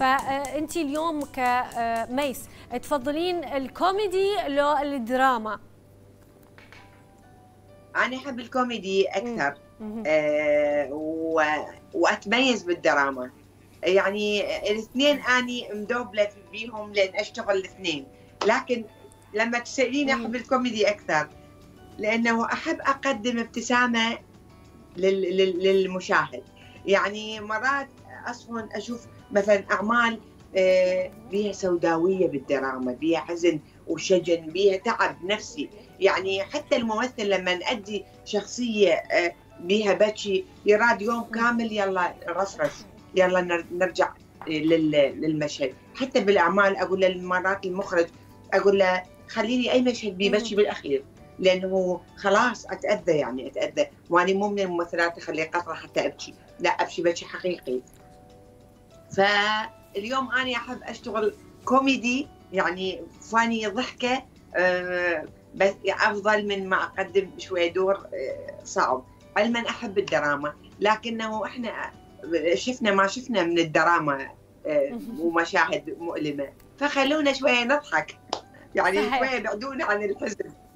فانت اليوم كميس تفضلين الكوميدي لو الدراما؟ انا احب الكوميدي اكثر. واتميز بالدراما. يعني الاثنين اني مدوبله بيهم لان اشتغل الاثنين، لكن لما تساليني احب الكوميدي اكثر لانه احب اقدم ابتسامه للمشاهد. يعني مرات اصلا اشوف مثلا اعمال بيها سوداويه بالدراما، بيها حزن وشجن، بيها تعب نفسي. يعني حتى الممثل لما نأدي شخصيه بيها بكي يراد يوم كامل يلا رفرش، يلا نرجع للمشهد. حتى بالاعمال اقول له مرات المخرج اقول له خليني اي مشهد بيبكي بالاخير، لانه خلاص اتاذى، يعني اتاذى، وانا مو من الممثلات اخلي قطره حتى ابكي، لا ابكي بكي حقيقي. فاليوم انا احب اشتغل كوميدي، يعني فاني ضحكه بس افضل من ما اقدم شويه دور صعب. علما احب الدراما، لكنه احنا شفنا ما شفنا من الدراما ومشاهد مؤلمه، فخلونا شويه نضحك، يعني صحيح. شويه بعدونا عن الحزن.